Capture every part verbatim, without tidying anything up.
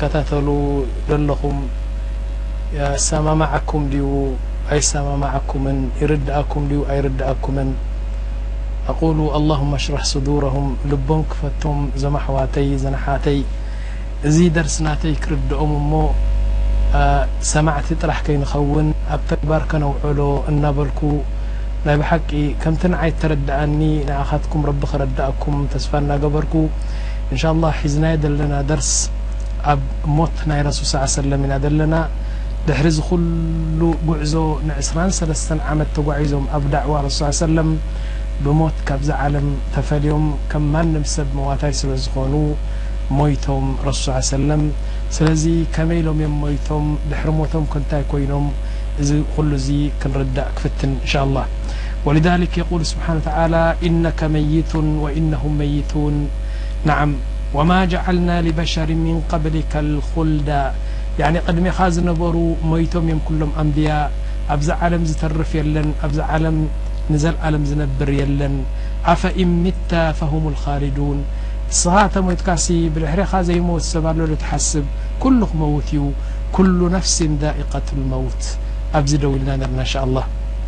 تكتاتلو دلهم يا سما معكم ديو أي سما معكم من يردأكم ديو أي يردأكم من أقول اللهم اشرح صدورهم لبهم كفتهم زمحواتي زنحاتي زي درسناتي كرد أممو أه سمعت طرح كي نخون أبتكبر كنوعلو النبلكو لا بحقي كم تنعي تردأني نأخذكم رب خردأكم تسفلنا قبركو إن شاء الله حزنا يدلنا درس أب موتنا رسول صلى الله عليه وسلم يدلنا دحرز كل جعزو نعسران سلسن عمد تقعيزهم أب دعوة رسول صلى الله عليه وسلم بموت كبز عالم تفاليهم كم ما نمسب مواتاي سلزخونو مويتهم رسول صلى الله عليه وسلم سلزي كميلهم يم مويتهم دحر موتهم كنتاي كوينهم زي كل زي كنردأ كفتن إن شاء الله ولذلك يقول سبحانه وتعالى إنك ميت وإنهم ميتون نعم وما جعلنا لبشر من قبلك الخلد يعني قدم خاز نبرو ميتهم يم كلهم أنبياء أبزع عالم زترف يلن أبزع عالم نزل عالم زنبر يلن أفإن مت فهم الخالدون صهات موت كاسي بالحري خازي موت سبالو لتحسب كلكم موتيو كل نفس ذائقة الموت أبزدوا لنا إن شاء الله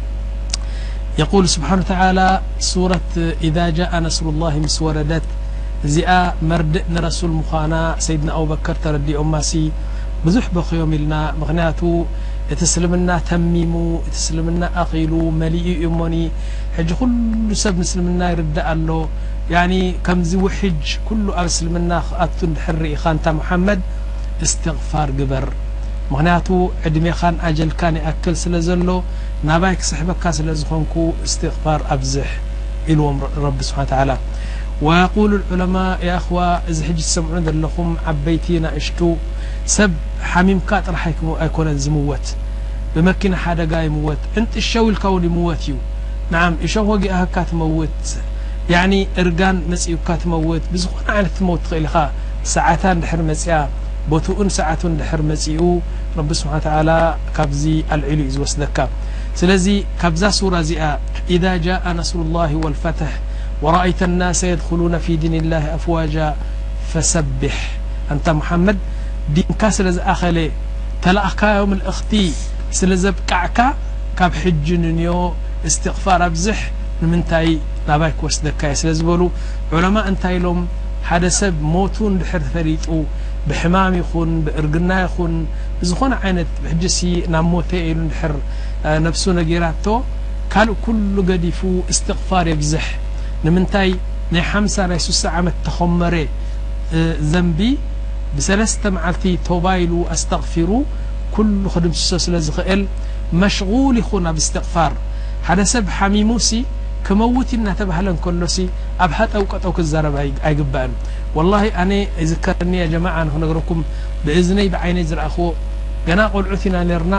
يقول سبحانه وتعالى سورة إذا جاء نصر الله مسوردت زئا مردئن رسول مخانا سيدنا أبو بكر تردي أماسي بزح بخيوم لنا مغنياتو تسلمنا تميمو تسلمنا أقيلو مليء يموني حج كل سب مسلمنا يرد له يعني كم زي وحج كل أسلمنا أتن حري خانتا محمد استغفار قبر مغنياتو عدمي خان أجل كان أكل سلزلو نابايك صحبك سلزخونكو استغفار أبزح إلوم رب سبحانه وتعالى ويقول العلماء يا أخوة إذا حج تسمعون لكم عبيتينا اشتو سب حميم كات راح يكون زموت بمكن حدا جاي موت انت الشو الكوني موتيو نعم الشو هو جاء كات موت يعني ارجان مسيو كات موت بزخون على تموت خيلها ساعتان دحر مسيا بوتون ساعتون دحر مسيو رب سبحانه وتعالى كبزي العلي وسدك سلازي كبزا سورة زئا إذا جاء نصر الله والفتح ورأيت الناس يدخلون في دين الله أفواجا فسبح أنت محمد دين كاسل أخلي تلاقى يوم الأختي سلزب كعكا كاب حجنيو استغفار أبزح من تاي نبايك وسدكاي سلزبولو علماء انتاي لهم حدا سب موتون بحر ثريتو بحمام يخون بإرقنا يخون بزخون عينت بحجسي ناموتي إلو نحر نفسونا جيراتو كانوا كل قديفو استغفار يبزح نمنتاي ني حمسة ريسوس عمت تخمري ذنبي بسلسة معلتي توبايلو أستغفرو كل خدم سوس لزخئل مشغول يخونا باستغفار هذا سب حميموسي كموتنا تبهلن كلسي أبحث أوقات أو كزارب أي جبان والله أنا ذكرني يا جماعة أنا نقولكم بإذني بعيني زر أخو جنا قول عثنا لرنا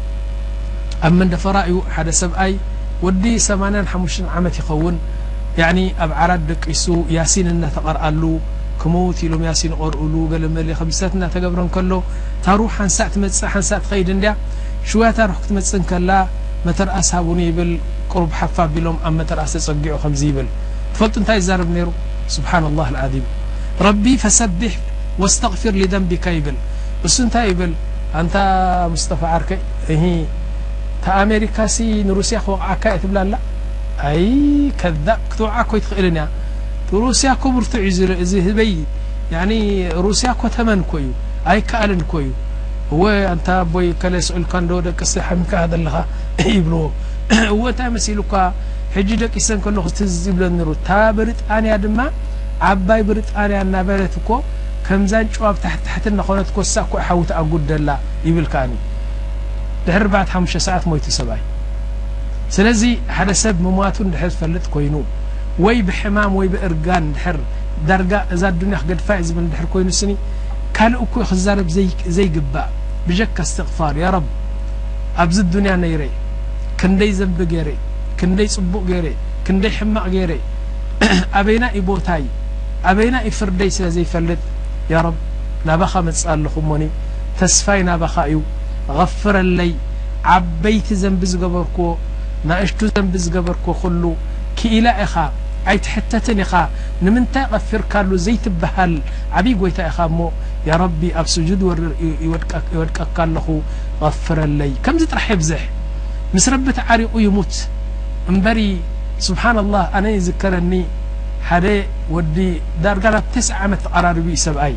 أما دفرائي هذا سب أي ودي سمانين حموشن عمتي خون يعني أبعردك يسو ياسين إنه تقرأ له كموتي لهم ياسين قرؤلو قال ملي خمساتنا تقبرن كله تروح حنسات متص حنسات خيد انديا شويه تروح تمتصن كلا متر اصحابوني بال قرب حفاف بلهم ام متر اسصقيو خمزي بل تفلط انت يزارب نيرو سبحان الله العظيم ربي فسبح واستغفر لذنبك يبل بس انت يبل انت مصطفى عركي هي تا امريكا سي روسيا خو عكايت بلا لا اي كذاب كتوعكو يتخيلنا روسيا كبر تعزر زهبي يعني روسيا كو تمن كويو اي كالن كويو هو انت بوي كلا يسأل كان دو دك حمك هذا لها يبلو هو تامسيلوكا حجي دك يسن كنو تز يبلن رو تابرت اني ادما عباي برت اني انا برتكو كمزان جواب تحت تحت نخونت كوساكو حوت اغدلا يبلكاني دحر بعد خمس ساعات مويت سباي سلازي هذا سب مماتون دحر فلت كوينو وي بحمام وي بإرقان دحر درجة إذا الدنيا قد فائز من دحر كوين السني كان أكو خزارب زي زي قباء بجك استغفار يا رب أبز الدنيا نيري كندي ذنب غيري كندي صبوق غيري كندي حماق غيري أبينا إبوتاي أبينا إفردي زي فلت يا رب نبخا متسأل لخموني تسفاي نبخايو غفر اللي عبيت ذنب زقبركو ناقشتو ذنب زقبركو خلو كإلى إخا أي تحتتني خا نمنتا غفر كارلو زيت بهال عبي قويتا إخا مو يا ربي أب سجود يودك يودك له غفر لي كم زترح يبزح مس رب تعريق يموت انبري سبحان الله أنا يذكرني حدا ودي دارقنا تسع عمت قراربي سبعي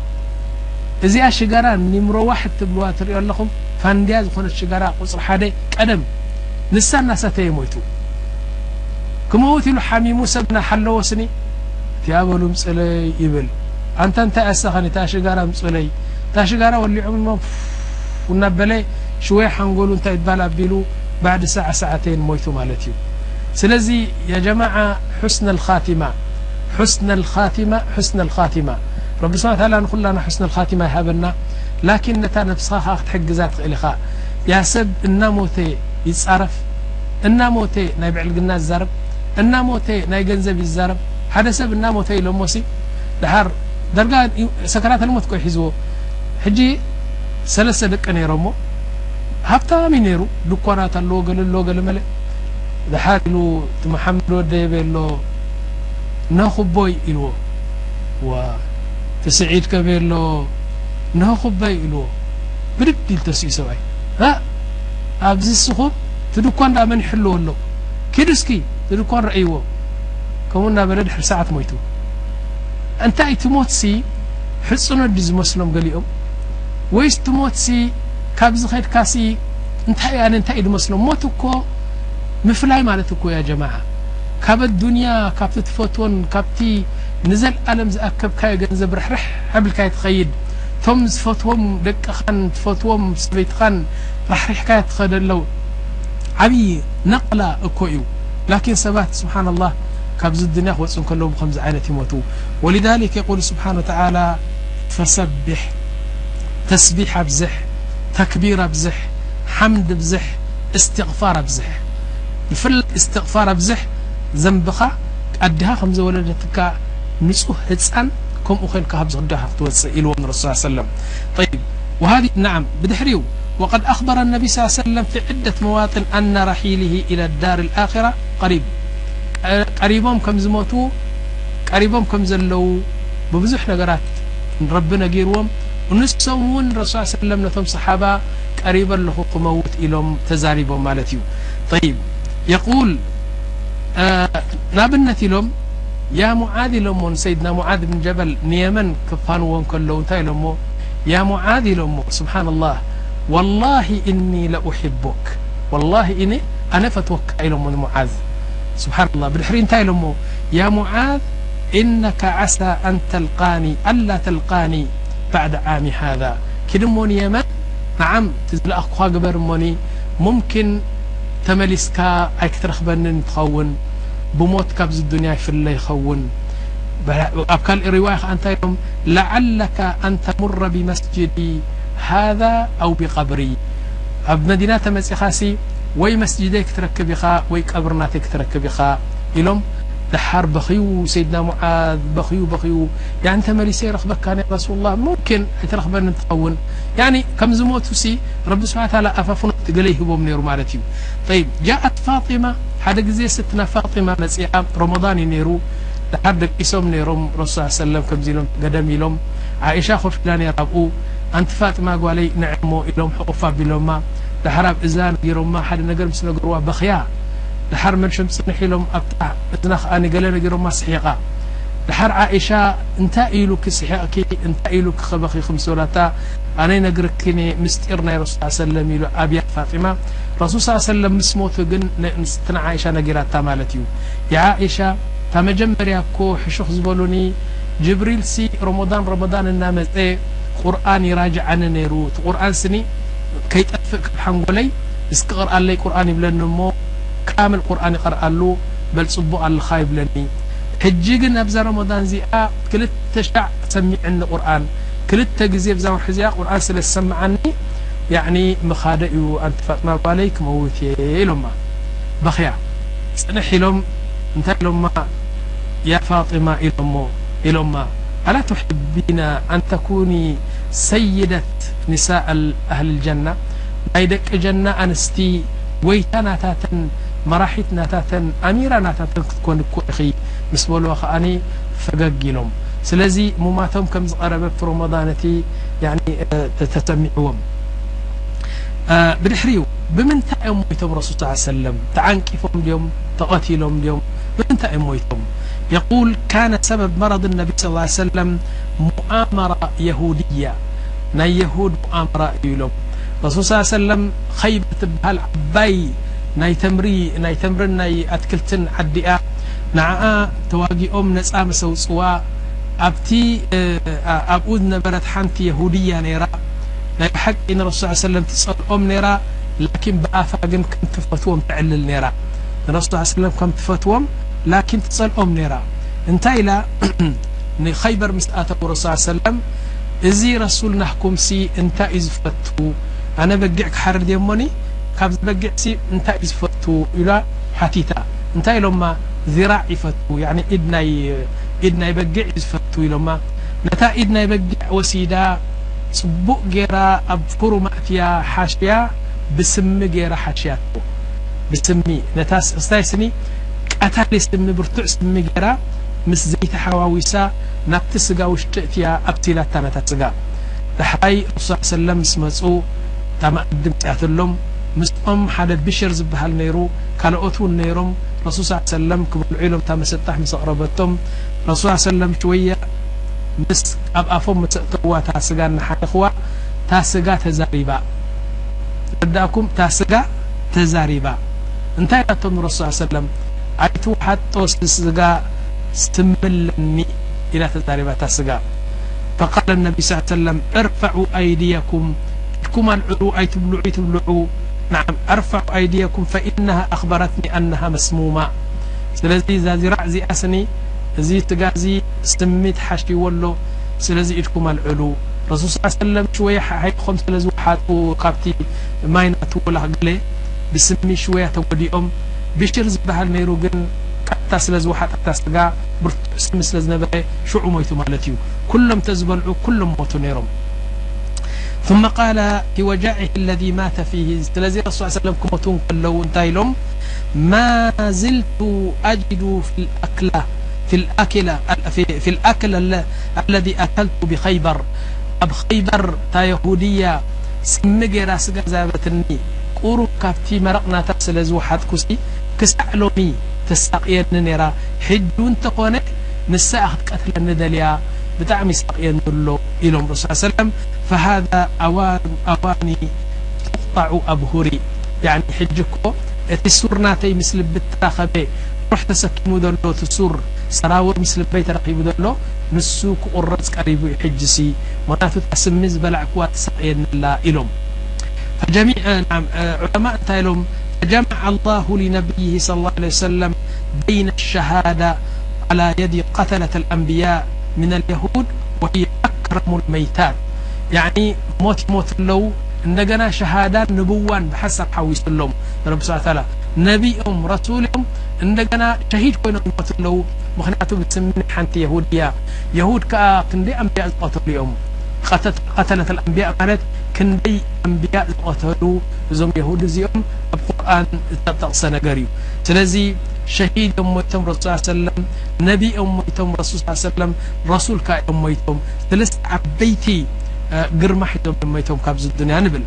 إذا الشجرة نمرو واحد تبلوها تريوا لكم فاندياز خون الشجرة قصر حدا قدم نسان ناسته يموتوا كموت له حمي موسى بن حلو وسني تيابلو مصلي يبل أنت أنت أسخني تاشجرة مصلي تاشجرة واللي عمره ونبلي شوي حنقولوا أنت يتبالى بيلو بعد ساعة ساعتين موتوا مالتيو سلزي يا جماعة حسن الخاتمة حسن الخاتمة حسن الخاتمة رب سبحانه وتعالى نقول لنا حسن الخاتمة يهبنا لكن نتا نفسها تحق ذات إلخاء يا سب إن موتي يتصرف إن موتي نايبع الجناز الزرب إن موتي ناي جنزب الزرب هذا سب إن موتي لموسي دحر درجة سكرات الموت كوي حزو حجي سلسة دقة نيرمو هبتا مينيرو دكورات اللوغل اللوغل ملئ دحر له محمد وديب له ناخذ بوي إلو و تسعيد كبير له ناخذ بوي إلو بدي التسيس واي ها أبزي السخوب تدكون دا من يحلو له كيدسكي تدكون رأيوه كمونا بلد حر ساعة مويتو أنت أي تموت سي حصنا ديز مسلم قليهم ويس تموت سي كابز خير كاسي انت يعني انت أي مسلم موتوكو مفلاي مالتكو يا جماعة كاب الدنيا كاب تفوتون كابتي نزل ألم زأكب كاي جنزب رح قبل كاي تخيد ثم تفوتهم دك خان تفوتهم سبيت خان رح رح كاي تخيد اللو عبي نقلة أكويو لكن سبات سبحان الله كابز الدنيا وصن كلهم خمس عينة يموتوا ولذلك يقول سبحانه وتعالى فسبح تسبيح بزح تكبير بزح حمد بزح استغفار بزح يفل استغفار بزح ذنبخا أدها خمس ولدتك نصه هتسأن كم أخين كهبز قدها توسع إلى الرسول صلى الله عليه وسلم طيب وهذه نعم بدحريو وقد أخبر النبي صلى الله عليه وسلم في عدة مواطن أن رحيله إلى الدار الآخرة قريب قريبهم كم زموتوا قريبهم كم زلوا ببزح نقرات ربنا جيروهم ونسون الرسول صلى الله عليه وسلم نتهم صحابة قريبا له قموت إلهم تزاريبهم مالتيو طيب يقول آه نابنتي لهم يا معاذ لهم سيدنا معاذ بن جبل نيمن كفانوهم كلهم تاي لهم يا معاذ لهم سبحان الله والله إني لأحبك والله إني أنا فتوكا لهم من معاذ سبحان الله بالحرين تاي لهم يا معاذ إنك عسى أن تلقاني ألا تلقاني بعد عام هذا كدموني يمن نعم تزل أخوها قبر موني ممكن تملسكا أكثر خبرن تخون بموت كابز الدنيا في اللي يخون أبكال الرواية أنت يوم لعلك أن تمر بمسجدي هذا أو بقبري أب مدينة مسيخاسي وي مسجدك تركبخا وي قبرناتك تركبخا إلهم دحار بخيو سيدنا معاذ بخيو بخيو يعني أنت مليسي رخبك كان يا رسول الله ممكن ترخبن تخون يعني كم زموتو سي رب سبحانه وتعالى أفافنا تقليه بهم نيرو مالتي طيب جاءت فاطمة حدا زي ستنا فاطمة مسيحة رمضان نيرو لحدك اسم نيروم رسول الله صلى الله عليه وسلم كم زيلهم قدمي لهم عائشة خفلاني رابقو أنت فاطمة قوالي نعمو إلهم حقوفا بلوما لحراب إزان جيروم ما حدا نقر مسنا قروا بخيا لحر من شمس نحيلهم أبتع اتناخ أنا قالنا جيروم ما صحيقا لحر عائشة انت إيلو كسحيقكي انت إيلو كخبخي خمسولاتا أنا نقركني مستيرنا يا رسول الله صلى الله عليه وسلم إلو أبي فاطمة رسول صلى الله عليه وسلم مسموت جن نستنا عائشة نقرات مالتيو يا عائشة تمجمر يا كو حشوخ زبولوني جبريل سي رمضان رمضان النامز ايه قرآن يراجع عن نيرو قرآن سني كي تأفك بحنقولي اسكقر قال لي قرآن يبلن مو كامل قرآن يقرأ له بل صبو على الخايب لني حجيقن أبزا رمضان زيقا كلت تشع تسمي عن القرآن كلت تجزي بزاو حزيا قرآن سلس سمع عني يعني مخادئ أنت فاطمة عليك موتي لما بخيا سنحي لهم انت لما يا فاطمة إلما إلما ألا تحبين أن تكوني سيدة نساء أهل الجنة أيدك جنة أنستي ويتنا تاتن مراحتنا تاتن أميرنا تاتن تكون كوخي مسبول وخاني فقق لهم سلازي مماتهم كم زقرب في رمضانتي يعني تتسمعهم أه بدحريو بمنتا يموتهم رسول صلى الله عليه وسلم تعنكفهم اليوم تقتلهم اليوم بمنتا يموتهم يقول كان سبب مرض النبي صلى الله عليه وسلم مؤامرة يهودية نا يهود مؤامرة يلوم رسول صلى الله عليه وسلم خيبة بهالعباي ناي تمري ناي تمرن ناي أتكلتن عدئة نعا تواجئهم نسأ مسوسوا أبتي أبود نبرت حنتي يهودية نيرا ناي بحق إن الرسول صلى الله عليه وسلم تسأل أم نيرا لكن بآفاقن كم تفتوهم تعلل نيرا الرسول صلى الله عليه وسلم كم تفتوهم لكن تسأل أم نيرا انتهى إلى خيبر مسأته الرسول صلى الله عليه وسلم إزي رسول نحكم سي انتا إزفتو أنا بقعك حرد يموني كابز بقع سي انتا إزفتو إلى حتيتا انتا لما ذراع يفتو يعني إدنا إدنا يبقع إزفتو لما نتا إدنا يبقع وسيدا صبوق جيرا أبفرو مأتيا حاشيا بسم جيرا حاشياتو بسمي نتاس استايسني أتالي سم برتع سم جيرا مس زيت حواويسا نبتسجا وشتأتيا أبتلا تانا تسجا لحي الرسول صلى الله عليه وسلم سمعوا تما قدم تعتلهم مسقم حدا بشر زبهال نيرو كان أوتو النيرم الرسول صلى الله عليه وسلم كبر العلم تام ستح مسقربتهم الرسول صلى الله عليه وسلم شوية مس أب أفهم مسقطوا تاسجا نحقوا تاسجا تزاريبا بدأكم تاسجا تزاريبا انتهى الرسول صلى الله عليه وسلم أيتو حتى تسجا استملني إلى تزاريبات السجاء فقال النبي صلى الله عليه وسلم ارفعوا أيديكم كما العلو أي تبلعوا تبلعوا نعم ارفعوا أيديكم فإنها أخبرتني أنها مسمومة سلازي زي رعزي أسني زي تجازي استميت حشي ولو سلازي إلكم العلو رسول صلى الله عليه وسلم شوية حي خمس لزو حاتو قابتي مايناتو ولا قلي بسمي شوية توديهم بيشرز بهالنيرو جن تاسلز واحد تاسلجا برتس مسلز نبأ شو عميتو مالتيو كلهم تزبلعوا كلهم موتوا نيرهم ثم قال في وجعه الذي مات فيه الذي الرسول صلى الله عليه وسلم كمتون كلو انتايلهم ما زلت أجد في الأكلة في الأكلة في, في الأكل الذي أكلت بخيبر أب خيبر تا يهودية سمجي راسجا زابتني قورو كافتي مرقنا تاسلز واحد كسي كسعلومي تساقين نيرا حجون تقونه نساء قتل الندليا بتاع مساقين له إلهم رسول الله صلى الله عليه وسلم فهذا أوان أواني تقطع أبهري يعني حجكو تسورناتي مثل بالتراخبي رحت سكنوا دلو تسور سراور مثل بيت رقيب دلو نسوك الرز قريب حجسي مناتو تسمز بلعكوا تساقين لا إلهم فجميع نعم علماء تايلهم جمع الله لنبيه صلى الله عليه وسلم بين الشهادة على يد قتلة الأنبياء من اليهود وهي أكرم الميتات يعني موت موت لو عندنا شهادات نبوان بحسب حويس لهم رب سبحانه وتعالى نبيهم رسولهم عندنا شهيد كون موت لو مخناتو بتسمين حنت يهودية يهود كندي أنبياء قتلهم قتلة الأنبياء كانت كندي أنبياء قتلوا زم يهود زيهم القرآن تقصنا قريب سلازي شهيد أميتهم رسول الله صلى الله عليه وسلم نبي أميتهم رسول الله صلى الله عليه وسلم رسول كا أميتهم ثلاث عبيتي قرمة حدهم أميتهم كابز الدنيا نبل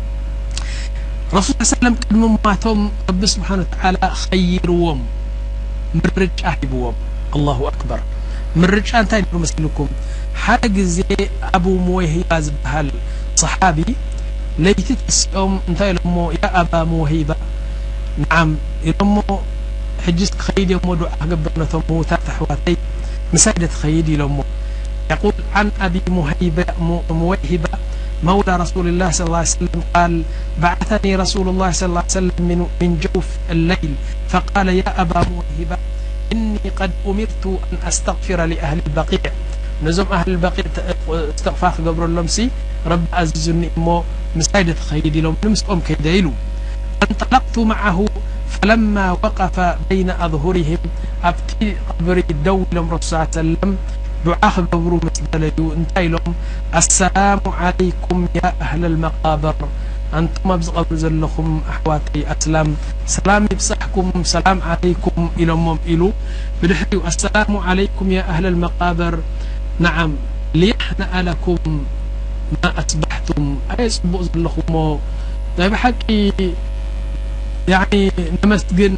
رسول الله صلى الله عليه وسلم كلمة ماتهم رب سبحانه وتعالى خيرهم من رجع أحبهم الله أكبر من رجع أنتين مسلكم حاج زي أبو موهبة زبهال صحابي ليت تسأم أنت لمو يا أبا موهبة نعم لمو حجزت خيدي يوم دعاء قبلنا ثم تحواتي مساعدة خيدي لمو يقول عن أبي موهبة موهبة مولى رسول الله صلى الله عليه وسلم قال بعثني رسول الله صلى الله عليه وسلم من من جوف الليل فقال يا أبا موهبة إني قد أمرت أن أستغفر لأهل البقيع نزم أهل البقيع استغفار قبر اللمسي رب عزيزني مو مساعدة خيدي لهم نمسكم كيدايلو انطلقت معه فلما وقف بين أظهرهم أبتي قبري الدول لهم رسول الله صلى الله عليه وسلم دعاء قبرو مسدليو انتهي لهم السلام عليكم يا أهل المقابر أنتم بزقبر زلكم أحواتي أسلام سلام بصحكم سلام عليكم إلى مم إلو بدحيو السلام عليكم يا أهل المقابر نعم ليحنأ لكم ما أصبحتم أيصبؤ لكم بحكي يعني نمسجن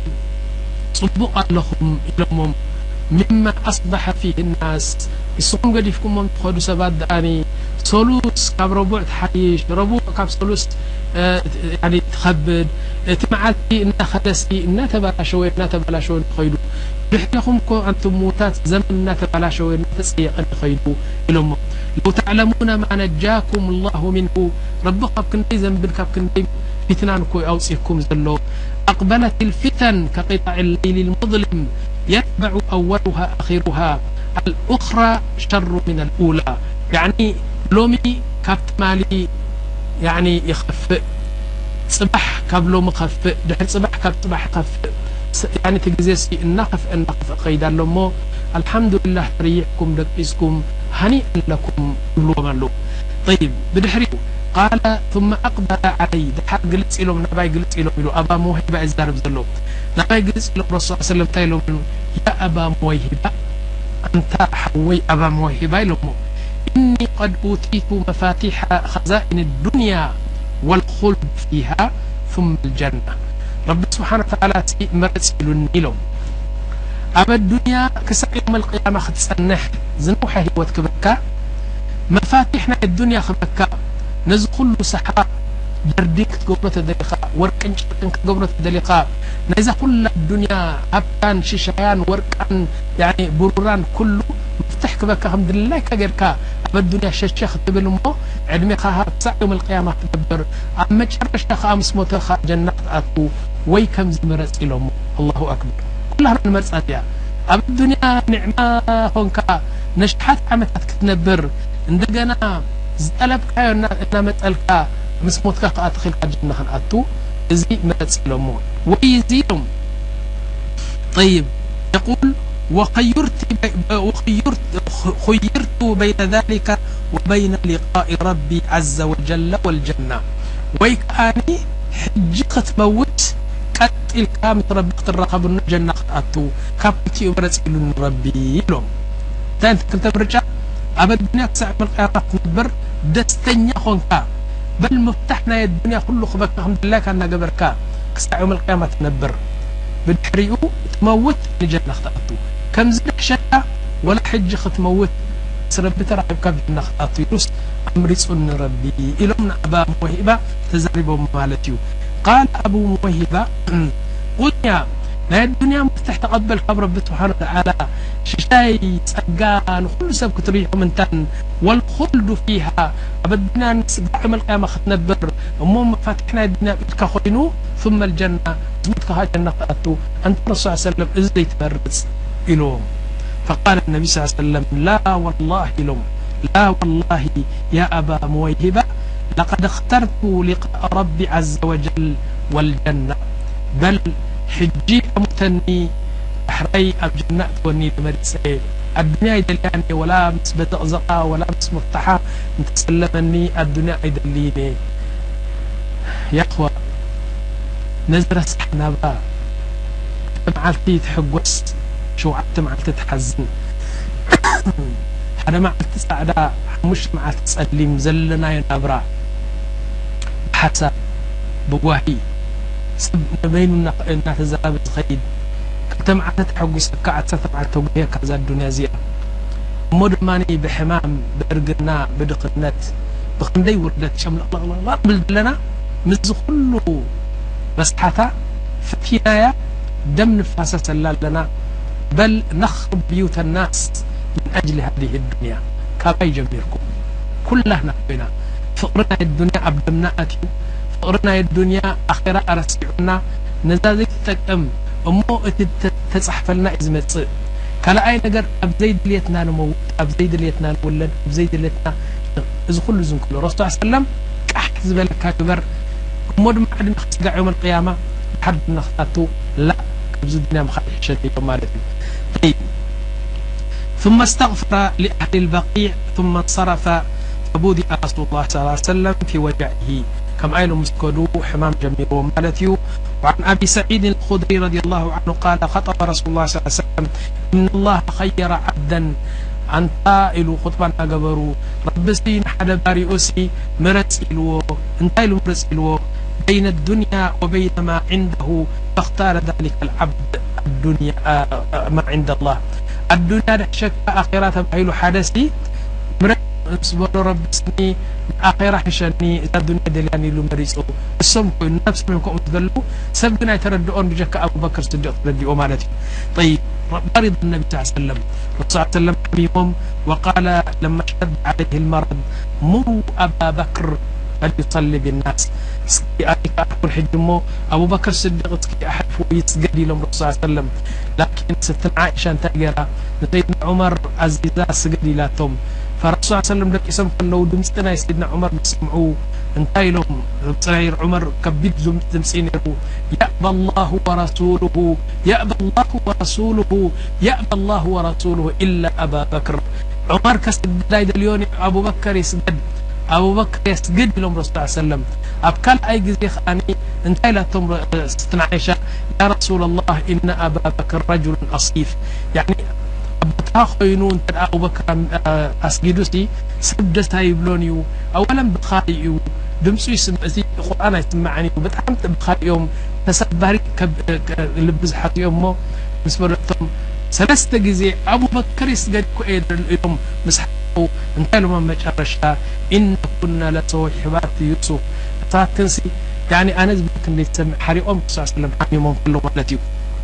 صبق لهم إلهم مما أصبح فيه الناس يسقون قد يفكم تخدوا سباد أني سولوس كاب ربوع تحيش ربوع كاب سولوس آه يعني تخبد تمعتي إن خدسي إن تبلا شوي إن تبلا شوي خيدو بحكيكم كو أنتم موتات زمن إن تبلا شوي إن تسقي أن خيدو إلهم لو تعلمون ما نجاكم الله منه ربك كنتي ذنب كاب كنتي فتنانكو أوصيكم زلو أقبلت الفتن كقطع الليل المظلم يتبع أولها آخرها الأخرى شر من الأولى يعني لومي كابت مالي يعني يخفئ صباح قبله مخفئ دحر صباح كاب صباح خفئ يعني تجزيسي النقف النقف قيد لهم الحمد لله ريحكم دقيسكم هنيئا لكم لومالو طيب بدحري قال ثم أقبل علي دحر قلت لهم نباي قلت لهم يلو أبا موهبة إزدارب زلو نباي قلت لهم رسول الله صلى الله عليه وسلم تايلهم يا أبا موهبة أنت حوي أبا موهبة لهم إني قد أوتيت مفاتيح خزائن الدنيا والخلد فيها ثم الجنة رب سبحانه وتعالى مرسل لهم أبا الدنيا كسر يوم القيامة ختسنح زنوحة هي كبكا مفاتيحنا الدنيا خبكا نز كل سحاب درديك قبرة الدليقاء وركن شركن قبرة الدليقاء نزا كل الدنيا هبكان شيشيان وركان يعني بروران كله مفتح كبكا الحمد لله كغيركا أبا الدنيا شيخ تبل مو علمي خاها تسع يوم القيامة تدبر أما تشرش خا أمس موتخا جنة أتو وي كم زمرس إلهم الله أكبر كلها من مرساتها أبا الدنيا نعمة هونكا نشحات عمتات كتنبر عندنا زقلبك أنا مسألك مسموتك أدخل الجنة خنأتو زي مرسلهم ويزيدهم طيب يقول وخيرت وخيرت خيرت بين ذلك وبين لقاء ربي عز وجل والجنة ويكاني حجقت موت قتل كامت ربي ترقب الجنة خنأتو كابتي مرسلون ربي لهم تانت كنت برجع أبد الدنيا تسع من القيامة تنبر دستنيا خونكا بل مفتحنا الدنيا كله خبك الحمد لله كان قبركا كسع يوم القيامة تنبر بدحريو تموت الجنة خطأتو كم زلح شتا ولا حج ختموت سربت رعب كاب الجنة خطأتو يروس أمري صن ربي إلمنا أبا موهبة تزربوا مالتيو قال أبو موهبة قل يا لا الدنيا مفتح تقبل قبر رب سبحانه وتعالى شاي سقان كل سب كتريح من تن والخلد فيها أبدنا نسبع يوم القيامة ختنبر أمم فاتحنا الدنيا كخينو ثم الجنة زمتك هاي الجنة أتو أنت الرسول صلى الله عليه وسلم إزاي تبرز إلهم فقال النبي صلى الله عليه وسلم لا والله لهم لا والله يا أبا مويهبة لقد اخترت لقاء ربي عز وجل والجنة بل حجي أمتني أحري الجنة وني تمرسي الدنيا يدليني ولا مسبة أزقا ولا مس مفتحة تسلمني الدنيا يدليني يا أخوة نزر سحنا با معلتي تحقوس شو عدت معلتي تحزن هذا معلتي سعدا مش معلتي تسألي مزلنا ينابرا حتى بواهي سب نبيننا إنها تزاب خيد كنت معنا تحقوس كعد ستبع توجيه كذا الدنيا زيا مود ماني بحمام بأرجنا بدقنات بخندي وردت شمل الله الله الله بلنا مزخله بس حتى فكيايا دم نفاسة سلال لنا بل نخرب بيوت الناس من أجل هذه الدنيا كابي جميركم كلنا بنا فقرنا الدنيا أبدمنا أتيو فقرنا الدنيا أخيرا أرسعنا نزازك تقم أمو تتصحف لنا إزمت كلا أي نقر أبزيد ليتنا نموت أبزيد ليتنا نولد أبزيد ليتنا إذا كل زن كله رسول الله صلى الله عليه وسلم كأحز بالك كبر مود ما حد نخسق يوم القيامة حد نخطأته لا كبزدنا مخالح شديد مالتي طيب ثم استغفر لأهل البقيع ثم انصرف فبودئ رسول الله صلى الله عليه وسلم في وجعه كم أيلو مسكدو حمام جميل ومالتيو وعن أبي سعيد الخدري رضي الله عنه قال خطب رسول الله صلى الله عليه وسلم إن الله خير عبدا أنت إلو خطبان أجبرو ربسي نحد باريوسي مرس إلو أنت إلو مرس إلو بين الدنيا وبين ما عنده فاختار ذلك العبد الدنيا ما عند الله الدنيا دحشك آخرات بحيلو حدثي مرس سبحان ربسني آخرة حشاني إذا الدنيا دلاني لو مريسو السم كل نفس منكم تدلو سبنا يتردون بجك أبو بكر صديق تردي أمانتي طيب مرض النبي صلى الله عليه وسلم صلى الله عليه وسلم حميهم وقال لما اشتد عليه المرض مروا أبا بكر فليصلي بالناس سكي أحد حجمه أبو بكر صديق سكي أحد ويسجدي لهم صلى الله عليه وسلم لكن ستنا عائشة تجرى سيدنا عمر عزيزة سجدي لا توم فالرسول صلى الله عليه وسلم لك اسم فلو دمستنا سيدنا عمر بسمعوه انتهي لهم صغير عمر كبيت زم تمسين يأبى الله ورسوله يأبى الله ورسوله يأبى الله ورسوله إلا أبا بكر عمر كسد دايد اليون أبو بكر يسجد أبو بكر يسجد لهم رسول الله صلى الله عليه وسلم أبكال أي جزيخ أني انتهي لهم ستنا عائشة يا رسول الله إن أبا بكر رجل أصيف يعني أخوينون ترى أبو بكر أسجدوسي سبدت هاي بلونيو أولا بخاريو دمسو يسمع زي القرآن يسمعني وبتحمت بخاريهم تسباري كلبز حق يومه مسبرتهم سلست جزء أبو بكر يسجد كويد اليوم مسحوا انتهوا من مجرشة إن كنا لصاحبات يوسف تاتنسي يعني أنا زبك اللي تسمع حريقهم صلى الله عليه وسلم حميمهم كلهم مالتيو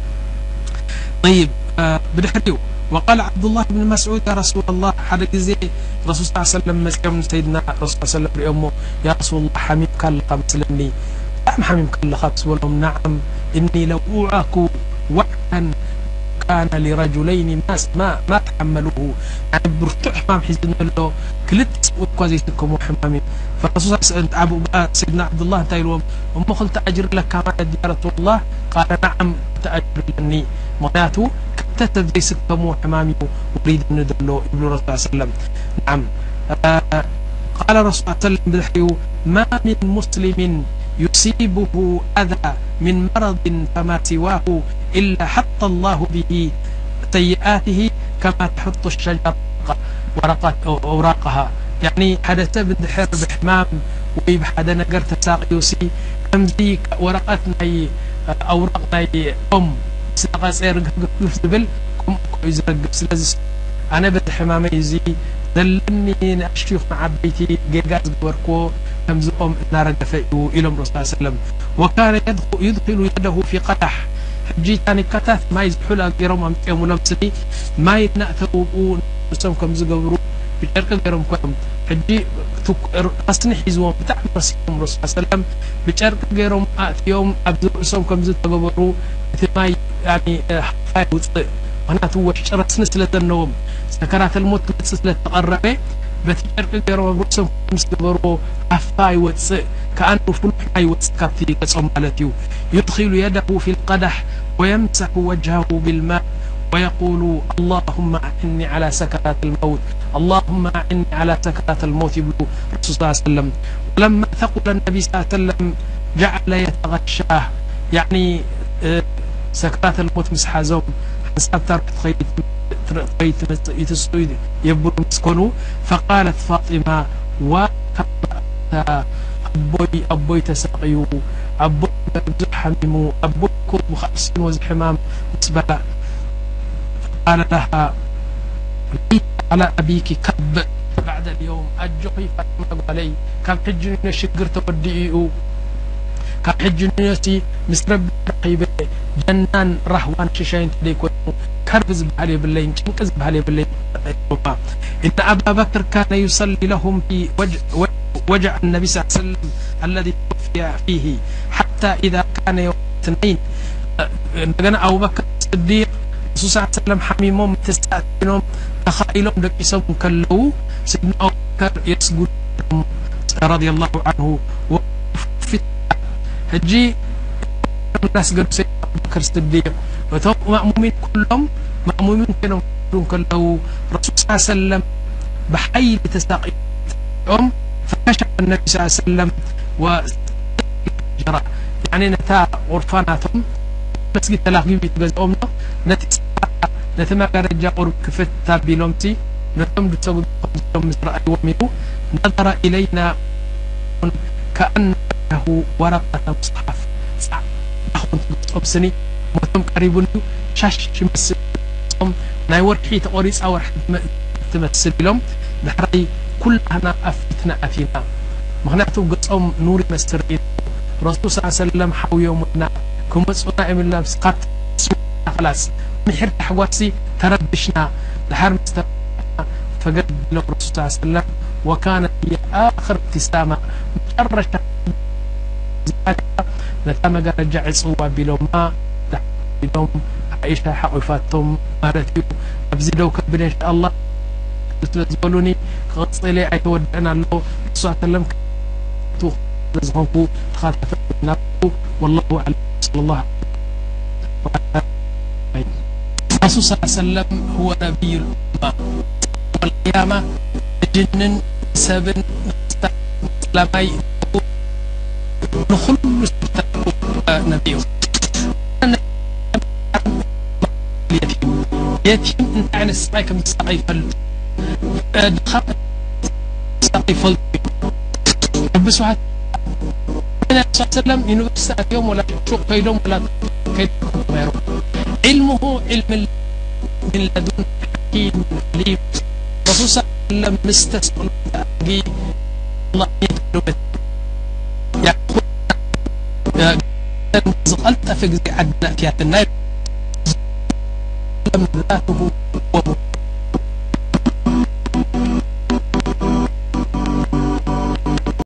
طيب آه بدحريو وقال عبد الله بن مسعود يا رسول الله حد جزء رسول الله صلى الله عليه وسلم مسكم سيدنا رسول الله صلى الله عليه وسلم يومه يا رسول الله حميم كلخ مسلمني أم حميم كلخ لهم نعم إني لو أوعك وعدا كان لرجلين ناس ما ما تحملوه يعني برتوح حمام حزن له كلت وكوزيتكم وحمامي فالرسول أبو سيدنا عبد الله تايلهم أم قلت أجر لك كما يا رسول الله قال نعم تأجر لني معناته كتب زي سكمو حمامي وريد أن ندلو ابن رسول الله صلى الله عليه وسلم نعم آه قال رسول الله صلى الله عليه وسلم بالحيو ما من مسلم يصيبه أذى من مرض فما سواه إلا حط الله به سيئاته كما تحط الشجرة ورقات أوراقها يعني حدث بندحر بحمام ويبحد نقر تساقيوسي كمزي ورقاتنا أوراقنا أم سنقاس إيرقف زبل كم يزرقف سلازس أنا بحمامي زي دلني أشيخ مع بيتي جيجاز بوركو كمزقهم نارقفئوا إلى رسول الله صلى الله عليه وسلم وكان يدخل, يدخل يده في قدح حجي تاني كتاث ما يزحل أميرهم أمتهم ولمسني ما يتنأثوا نسهم كمزقبروا بجرق غيرهم كوهم حجي أصنح يزوهم بتاع رسيهم رسول الله صلى الله عليه وسلم بجرق غيرهم أتيهم أبدو نسهم كمزقبروا ما يعني حفاي وصق وانا تو شرط سلسلة النوم سكرات الموت سلسلة تقربه بتجرق غيرهم رسهم كمزقبروا حفاي وصق كأنه فلح ما يوصق كثير كصوم مالتيو يدخل يده في القدح ويمسح وجهه بالماء ويقول اللهم أعني على سكرات الموت اللهم أعني على سكرات الموت يقول رسول الله صلى الله عليه وسلم ولما ثقل النبي صلى الله عليه وسلم جعل يتغشاه يعني سكرات الموت مسحازهم حسب ترك تخيط يتسويد يبر مسكنه فقالت فاطمة وكبأت أبوي أبوي تساقيو أبوي حميمو أبوي كوب خمسين وزحمام مسبلة قال لها على أبيك كب بعد اليوم أجحي فاطمة علي كان حجني شقر توديئو كان حجني نسي مسرب رقيبه جنان رهوان ششاين تديكو كربز بحالي بالليل تنقز بحالي بالليل إن أبا بكر كان يصلي لهم في وجه, وجع النبي صلى الله عليه وسلم الذي توفي فيه حتى إذا كان يوم الاثنين أبو بكر الصديق رسول الله صلى الله عليه وسلم حميمهم تستأذنهم تخائلهم لك يسمون كلو سيدنا أبو بكر يسجد رضي الله عنه وفي هجي الناس قالوا سيدنا أبو بكر الصديق وتوب مأمومين كلهم مأمومين كانوا كلهم رسول الله صلى الله عليه وسلم بحيل تستقيم فكشف النبي صلى الله عليه وسلم وجرى يعني نتا غرفاناتهم مسجد تلاقي بيت جزء أمنا نتسا نتما قرجة قرب كفت تابيلومتي نتم تسوي مزرعي ومنه نظر إلينا كأنه ورقة مصحف أخذ سني متم قريبون شاش يمثل ناي ورحي تقريص أو ورح تمثل لهم دحري كلنا أفتنا أثينا مغنعتو قصهم نوري مسترين رسول صلى الله عليه وسلم حاو يومنا كم صنع من الله سقط خلاص نحر حواسي تربشنا لحر مستر فقد له الرسول صلى الله عليه وسلم وكانت هي آخر ابتسامة مشرشة نتامة رجع صواب بلوم ما بلوم عائشة حقفتهم مالتي أبزيدو كبير إن شاء الله تقولوني قصي لي أيودنا له صلى الله عليه وسلم تزغنكو تخاطف نفسه والله أعلم صلى الله عليه وسلم الرسول صلى الله عليه وسلم هو نبي الأمة والقيامة جن سبن سلامي نخل نبيه اليتيم يتيم انت عن السماء كم ساقي فل دخل ساقي فل بس واحد النبي صلى الله عليه وسلم ينبسط يوم ولا شوق كيدهم ولا كيدهم ما يروح علمه علم من لدن حكيم عليم الرسول صلى الله عليه وسلم مستسقل الله يتقبل يقول زقلت في عدنا في النايب ذاته وهو